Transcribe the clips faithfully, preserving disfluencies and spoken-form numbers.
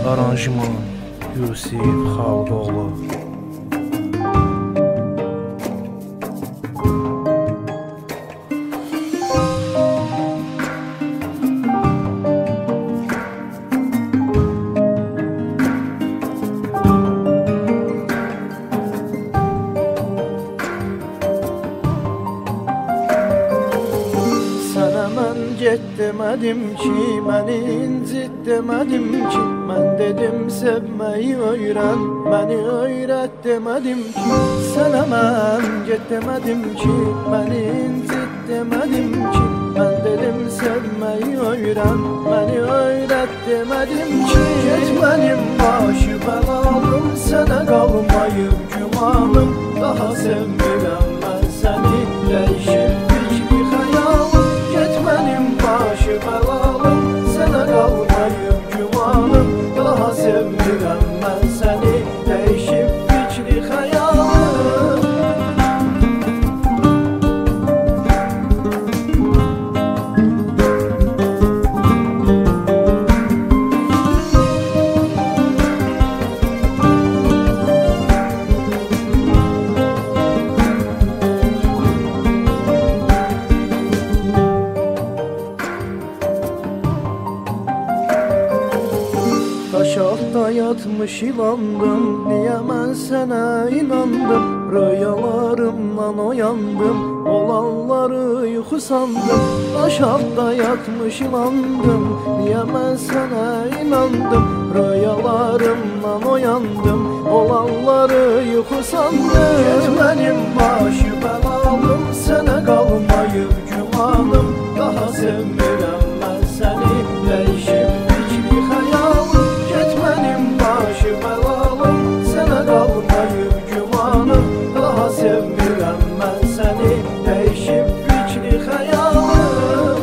Aranjman Yusif Xalqoğlu. Get demedim ki, məni incit demedim ki, mən dedim sevməyi öyrən, məni öyrət demedim ki, sənə mən get demedim ki, məni incit demedim ki, mən dedim sevməyi öyrən, məni öyrət demedim ki, get mənim başı bəlalım, sənə qalmayıb gümanım, daha sevmirəm mən səni, dəyişib fikri xəyalım. Başı bəlalım, sənə qalmayıb gümanım, daha sevmirəm mən səni, dəyişib fikri xəyalım. Aşağıda yatmış ilandım, niye mən sənə inandım? Rüyalarımdan oyandım, olanları yuxu sandım. Aşağıda yatmış ilandım, niye mən sənə inandım? Rüyalarımdan oyandım, olanları yuxu sandım. Get mənim başı bəlalım, sənə qalmayıb gümanım, daha sevmirəm mən səni, dəyişib fikri xəyalım. Başı bəlalım, sənə qalmayıb gümanım, daha sevmirəm mən səni, dəyişib fikri xəyalım.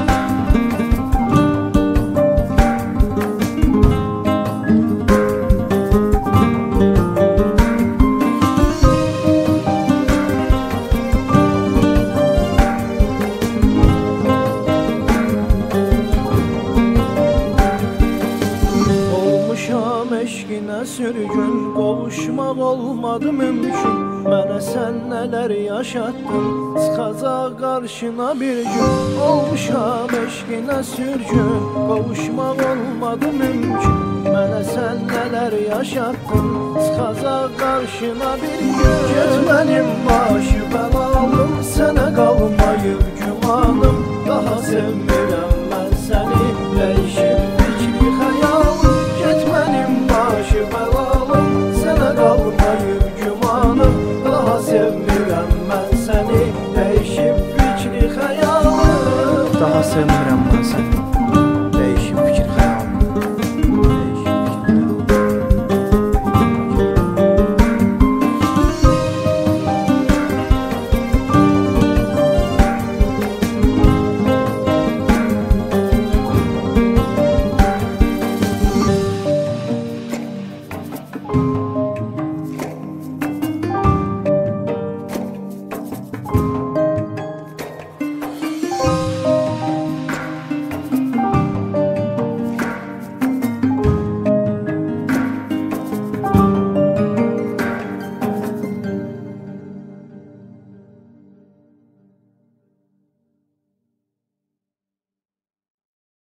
Eşqinə sürgün, qovuşmaq olmadı mümkün. Mənə sən nələr yaşatdın, çıxacaq qarşına bir gün. Olmuşam eşqinə sürgün, qovuşmaq olmadı mümkün. Mənə sən nələr yaşatdın, çıxacaq qarşına bir gün. Get mənim başı bəlalım, sənə qalmayıb gümanım, daha sevmirəm mən səni, dəyişib fikri xəyalım. Get mənim başı bəlalım, sənə qalmayıb gümanım, daha sevmirəm mən səni, dəyişib fikri xəyalım. Daha sevmirəm mən səni.